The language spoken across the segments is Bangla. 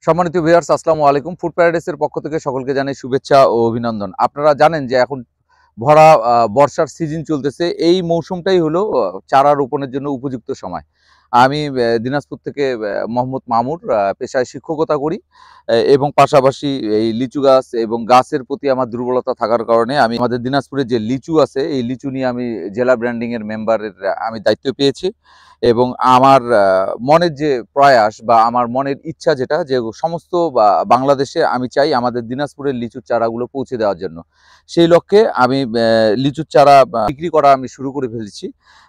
সম্মানিত ভিউয়ার্স, আসসালামু আলাইকুম। ফুড প্যারাডাইসের পক্ষ থেকে সকলকে জানাই শুভেচ্ছা ও অভিনন্দন। আপনারা জানেন যে এখন ভরা বর্ষার সিজন চলতেছে। এই মৌসুমটাই হলো চারা রোপণের জন্য উপযুক্ত সময়। আমি দিনাজপুর থেকে মোহাম্মদ মামুর, পেশায় শিক্ষকতা করি এবং পাশাপাশি এই লিচু গাছ এবং গাছের প্রতি আমার দুর্বলতা থাকার কারণে আমি আমাদের দিনাজপুরে যে লিচু আছে, এই লিচু নিয়ে আমি জেলা ব্র্যান্ডিংয়ের মেম্বারের আমি দায়িত্ব পেয়েছি। এবং আমার মনের যে প্রয়াস বা আমার মনের ইচ্ছা যেটা যে সমস্ত বাংলাদেশে আমি চাই আমাদের দিনাজপুরের লিচুর চারাগুলো পৌঁছে দেওয়ার জন্য। সেই লক্ষ্যে আমি লিচুর চারা বিক্রি করা আমি শুরু করে ফেলেছি।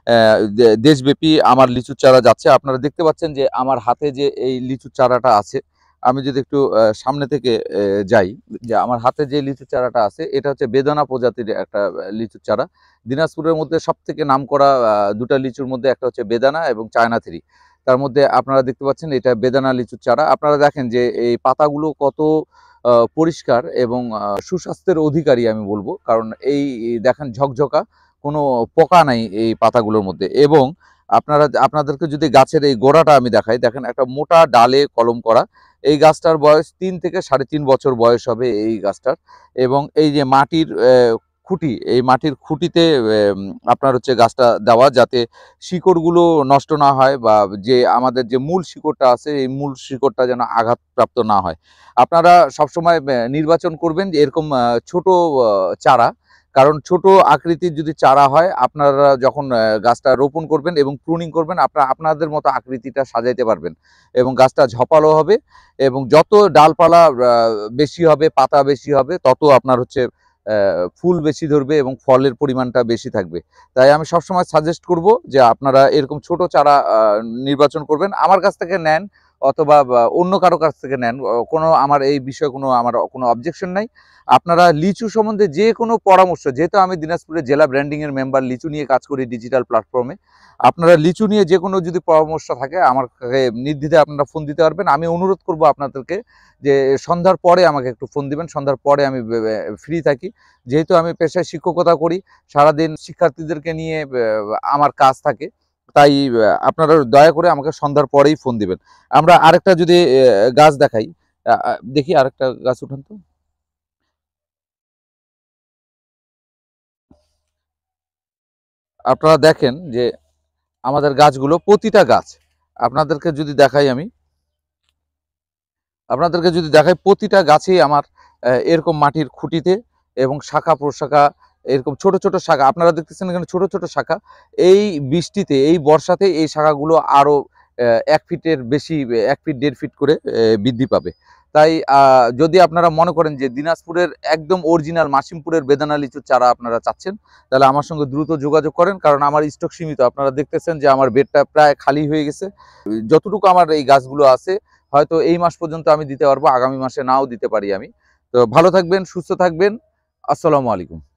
দেশব্যাপী আমার লিচুর চারা যাচ্ছে। আপনারা দেখতে পাচ্ছেন যে আমার হাতে যে এই লিচুর চারাটা আছে, আমি যদি একটু সামনে থেকে যাই, যে আমার হাতে যে লিচুর চারাটা আছে এটা হচ্ছে বেদানা প্রজাতির একটা লিচুর চারা। দিনাজপুরের মধ্যে সবথেকে নামকরা দুটা লিচুর মধ্যে একটা হচ্ছে বেদানা এবং চায়না থ্রি। তার মধ্যে আপনারা দেখতে পাচ্ছেন এটা বেদানা লিচুর চারা। আপনারা দেখেন যে এই পাতাগুলো কত পরিষ্কার এবং সুস্বাস্থ্যের অধিকারী আমি বলবো। কারণ এই দেখেন ঝকঝকা, কোনো পোকা নাই এই পাতাগুলোর মধ্যে। এবং আপনাদেরকে যদি গাছের এই গোড়াটা আমি দেখাই, দেখেন একটা মোটা ডালে কলম করা। এই গাছটার বয়স ৩ থেকে ৩.৫ বছর বয়স হবে এই গাছটার। এবং এই যে মাটির খুঁটি, এই মাটির খুঁটিতে আপনার হচ্ছে গাছটা দেওয়া, যাতে শিকড়গুলো নষ্ট না হয় বা যে আমাদের যে মূল শিকড়টা আছে এই মূল শিকড়টা যেন আঘাতপ্রাপ্ত না হয়। আপনারা সবসময় নির্বাচন করবেন যে এরকম ছোট চারা। কারণ ছোট আকৃতির যদি চারা হয়, আপনারা যখন গাছটা রোপণ করবেন এবং প্রুনিং করবেন, আপনাদের মতো আকৃতিটা সাজাইতে পারবেন এবং গাছটা ঝপালো হবে। এবং যত ডালপালা বেশি হবে, পাতা বেশি হবে, তত আপনার হচ্ছে ফুল বেশি ধরবে এবং ফলের পরিমাণটা বেশি থাকবে। তাই আমি সবসময় সাজেস্ট করব যে আপনারা এরকম ছোট চারা নির্বাচন করবেন। আমার কাছ থেকে নেন অথবা অন্য কারো কাছ থেকে নেন, কোনো আমার এই বিষয়ে আমার কোনো অবজেকশন নাই। আপনারা লিচু সম্বন্ধে যে কোনো পরামর্শ, যেহেতু আমি দিনাজপুরের জেলা ব্র্যান্ডিংয়ের মেম্বার, লিচু নিয়ে কাজ করি ডিজিটাল প্ল্যাটফর্মে। আপনারা লিচু নিয়ে যে কোনো যদি পরামর্শ থাকে আমার নির্দ্বিধায় আপনারা ফোন দিতে পারবেন। আমি অনুরোধ করব আপনাদেরকে যে সন্ধ্যার পরে আমাকে একটু ফোন দিবেন। সন্ধ্যার পরে আমি ফ্রি থাকি। যেহেতু আমি পেশায় শিক্ষকতা করি, সারাদিন শিক্ষার্থীদেরকে নিয়ে আমার কাজ থাকে। তাই আপনারা দয়া করে আমাকে সন্ধ্যার পরেই ফোন দিবেন। আমরা আরেকটা যদি গাছ দেখাই, দেখি আরেকটা গাছ উঠান তো। আপনারা দেখেন যে আমাদের গাছগুলো, প্রতিটা গাছ আপনাদেরকে যদি দেখাই, প্রতিটা গাছেই আমার এরকম মাটির খুঁটিতে এবং শাখা প্রশাখা, এরকম ছোট ছোট শাখা আপনারা দেখতেছেন এখানে ছোট ছোট শাখা। এই বৃষ্টিতে, এই বর্ষাতে এই শাখাগুলো আরো ১ ফিটের বেশি, ১ ফিট ১.৫ ফিট করে বৃদ্ধি পাবে। তাই যদি আপনারা মনে করেন যে দিনাজপুরের একদম অরিজিনাল মাসিমপুরের বেদানা লিচুর চারা আপনারা চাচ্ছেন, তাহলে আমার সঙ্গে দ্রুত যোগাযোগ করেন। কারণ আমার স্টক সীমিত। আপনারা দেখতেছেন যে আমার বেডটা প্রায় খালি হয়ে গেছে। যতটুকু আমার এই গাছগুলো আছে হয়তো এই মাস পর্যন্ত আমি দিতে পারবো, আগামী মাসে নাও দিতে পারি আমি। তো ভালো থাকবেন, সুস্থ থাকবেন। আসসালামু আলাইকুম।